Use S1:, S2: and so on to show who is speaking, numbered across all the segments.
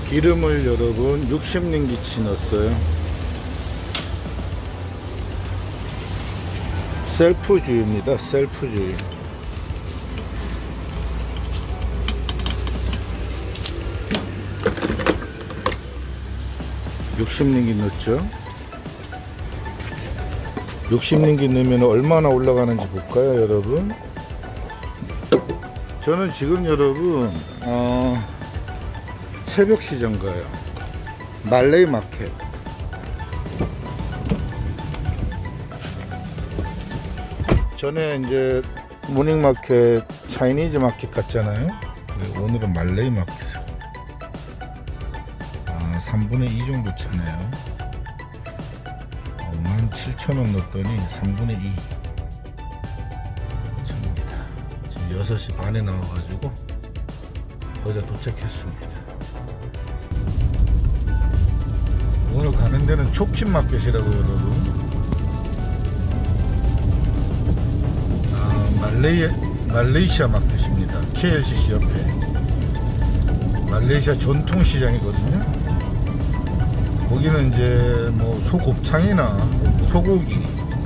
S1: 기름을 여러분 60링기치 넣었어요. 셀프주유입니다. 셀프주유. (60링기) 넣었죠. 60링기 넣으면 얼마나 올라가는지 볼까요 여러분. 저는 지금 여러분 새벽 시장 가요. 말레이 마켓. 전에 이제 모닝 마켓, 차이니즈 마켓 갔잖아요. 오늘은 말레이 마켓. 3분의 2 정도 차네요. 57,000원 넣었더니 3분의 2 차입니다. 지금 6시 반에 나와가지고 어제 도착했습니다. 오늘 가는 데는 초킨 마켓이라고 여러분. 말레이시아 마켓입니다. KLCC 옆에 말레이시아 전통시장이거든요. 거기는 이제 뭐 소곱창이나 소고기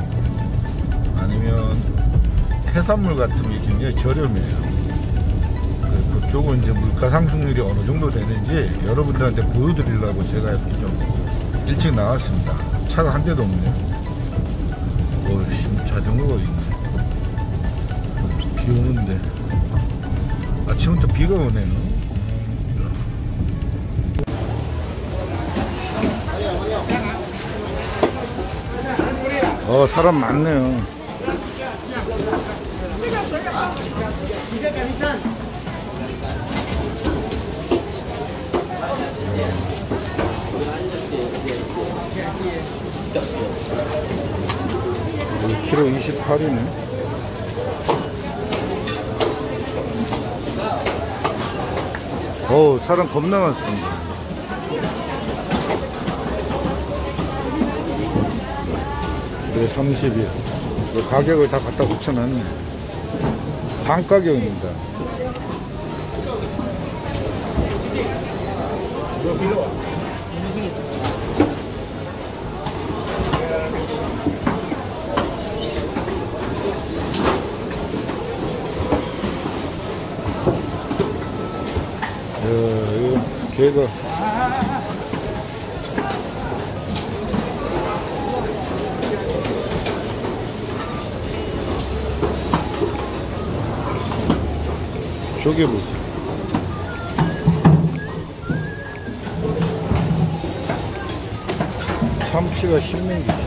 S1: 아니면 해산물 같은 게 굉장히 저렴해요. 그쪽은 이제 물가 상승률이 어느 정도 되는지 여러분들한테 보여드리려고 제가 좀 일찍 나왔습니다. 차가 한 대도 없네요. 자전거가 있네. 비 오는데 아침부터 비가 오네요. 사람 많네요. 키로 28이네. 사람 겁나 많습니다. 네, 30일. 가격을 다 갖다 붙여놨네. 반 가격입니다. 이거 개가 저게 뭐지? 참치가 10링기지.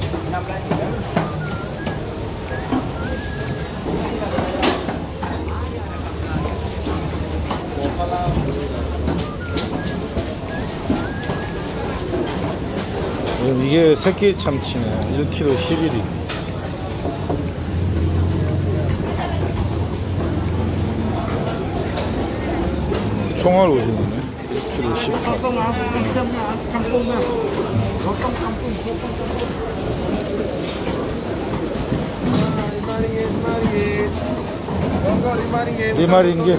S1: 이게 새끼 참치네. 1kg 11이. 총알 오징어네. 1kg 18. 리마링게.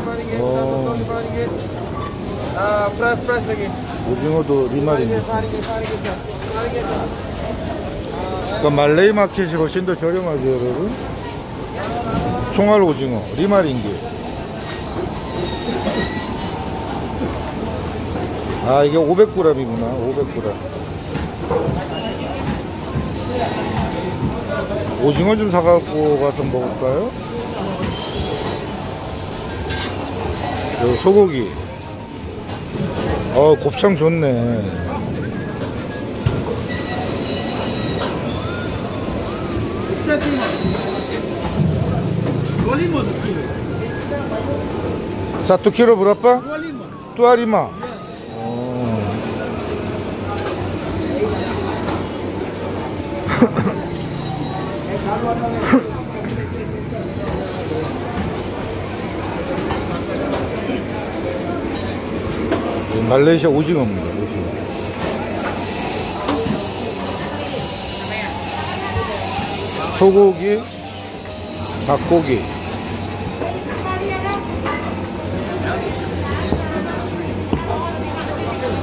S1: 오징어도 리마링게. 그러니까 말레이 마켓이 훨씬 더 저렴하죠 여러분. 총알 오징어 리마링게. 이게 500g이구나. 500g. 오징어 좀 사갖고 가서 먹을까요? 소고기. 곱창 좋네. 자, 2kg berapa? 25. 말레이시아 오징어입니다. 오징어. 소고기, 닭고기.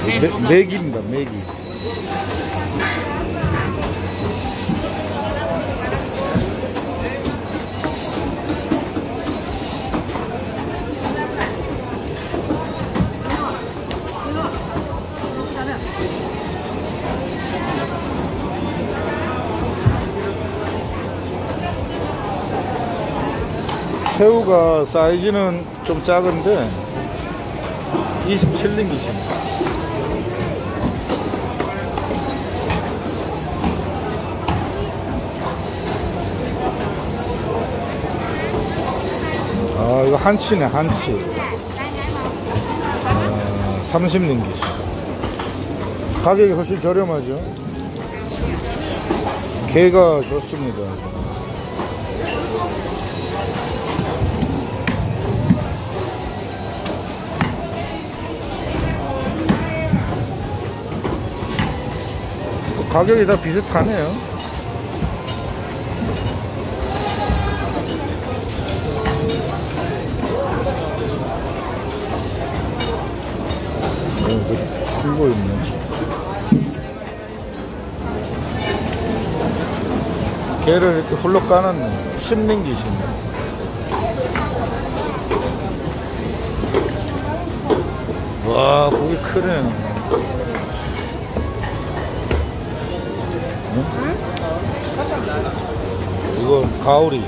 S1: 메기입니다, 메기. 새우가 사이즈는 좀 작은데 27링깃입니다. 아, 이거 한치네, 한치. 30링깃. 가격이 훨씬 저렴하죠. 게가 좋습니다. 가격이 다 비슷하네요. 풀고 있네. 게를 이렇게 훌러 까놨네. 10링깃이네. 와, 고기 크네. 이거 가오리.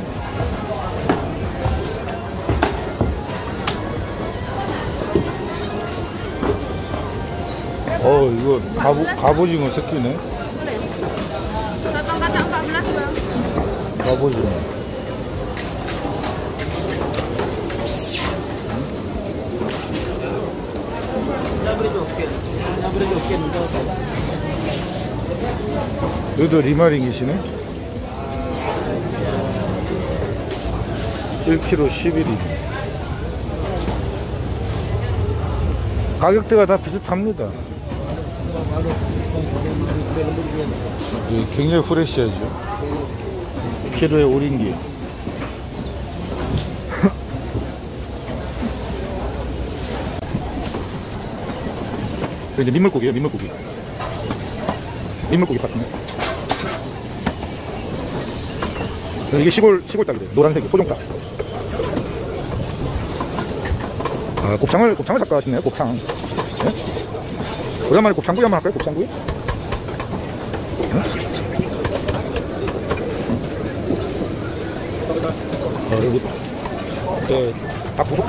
S1: 이거 갑오징어 새끼네. 갑오징어. 여기도 리마링이시네. 1kg 11인. 가격대가 다 비슷합니다. 굉장히 프레시하죠. 키로에 5링기. 이제 민물고기예요, 민물고기. 민물고기 파트네. 이게 시골 닭이래요. 노란색이 토종닭. 아, 곱창을 삭까 하시네요. 곱창. 네? 오랜만에 곱창구이 한번 할까요? 곱창구이? 네? 여기 닭 부속.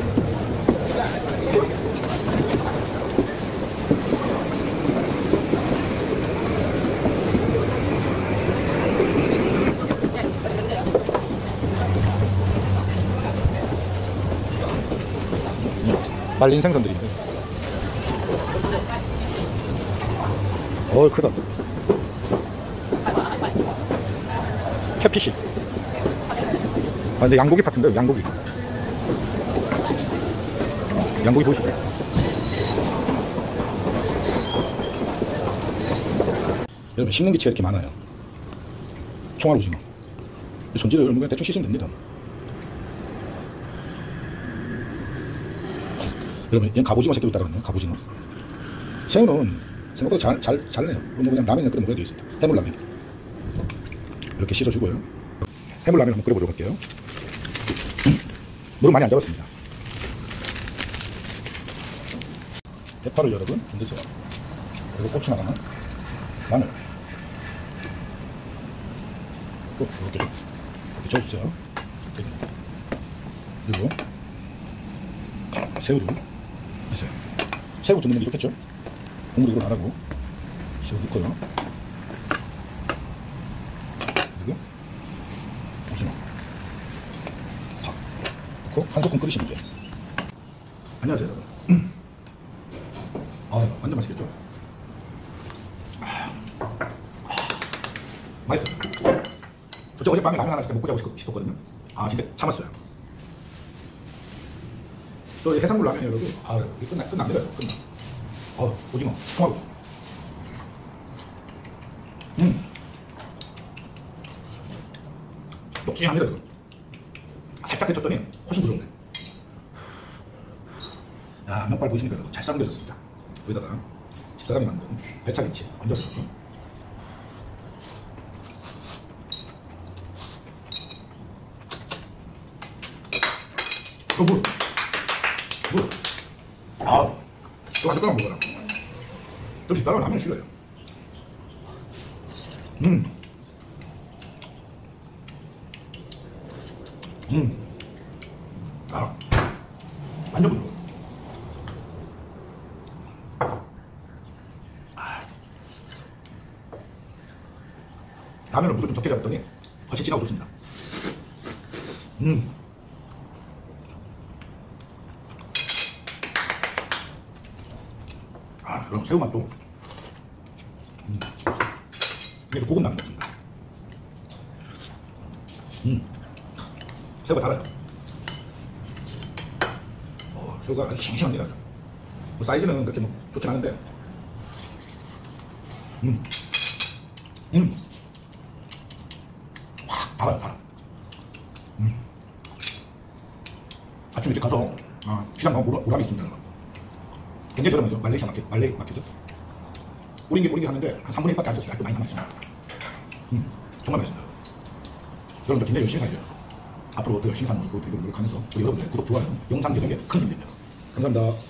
S1: 말린 생선들인데. 크다. 캡피시. 근데 양고기 파트인데요, 양고기. 양고기 보이시죠? 여러분, 씹는 기치가 이렇게 많아요. 총알 오징어. 손질을 여러분 그냥 대충 씻으면 됩니다. 여러분, 얘는 갑오징어 새끼도 따라갔네요. 갑오징어. 새우는 생각보다 잘 내요. 그냥 라면을 끓여 먹어야 되겠습니다. 해물라면. 이렇게 씻어주고요. 해물라면 한번 끓여보도록 할게요. 물은 많이 안 잡았습니다. 대파를 여러분 좀 드세요. 그리고 고추 하나만, 마늘, 또 이렇게 좀 저어주세요. 그리고 새우를 있어요. 새우부터 넣는 게 좋겠죠? 국물 이걸 안 하고 새우 넣고요. 그리고 오징어 밥 넣고 한 소끔 끓이시면 돼요. 안녕하세요 여러분. 완전 맛있겠죠? 맛있어요. 솔직히 어젯밤에 라면 하나 진짜 먹고 자고 싶었거든요. 진짜 참았어요. 또 해산물 라면이 여러분, 이거 끝납니다. 끝나. 오징어, 통화로. 녹진합니다, 이거. 살짝 데쳤더니 훨씬 부드럽네. 야, 면발 보이십니까, 여러분? 잘 삶겨졌습니다. 여기다가 집사람이 만든 배차김치 얹어주죠. 물. 아우, 이거 한 젓가락 먹어라. 저 집사람은 라면 싫어요. 아, 완전 부드러워. 라면을 물을 좀 적게 잡았더니 훨씬 진하고 좋습니다. 아, 그럼 새우 맛도 이게 고급 라면 같습니다. 새우가 달아요. 새우가 아주 싱싱합니다. 뭐 사이즈는 그렇게 뭐 좋진 않은데 확 달아요, 달아. 아침에 이제 가서 시장 가면 보람이 있습니다. 굉장히 저렴하죠. 말레이시아 마켓에서 우린게 하는데 한 3분의 1밖에 안 썼어요. 아주 많이 남아있습니다. 정말 맛있습니다. 여러분들 굉장히 열심히 살려요. 앞으로 더 열심히 사는 모습 보여드리도록 노력하면서 우리 여러분들의 구독, 좋아요, 영상 제작에 큰 힘이 됩니다. 감사합니다.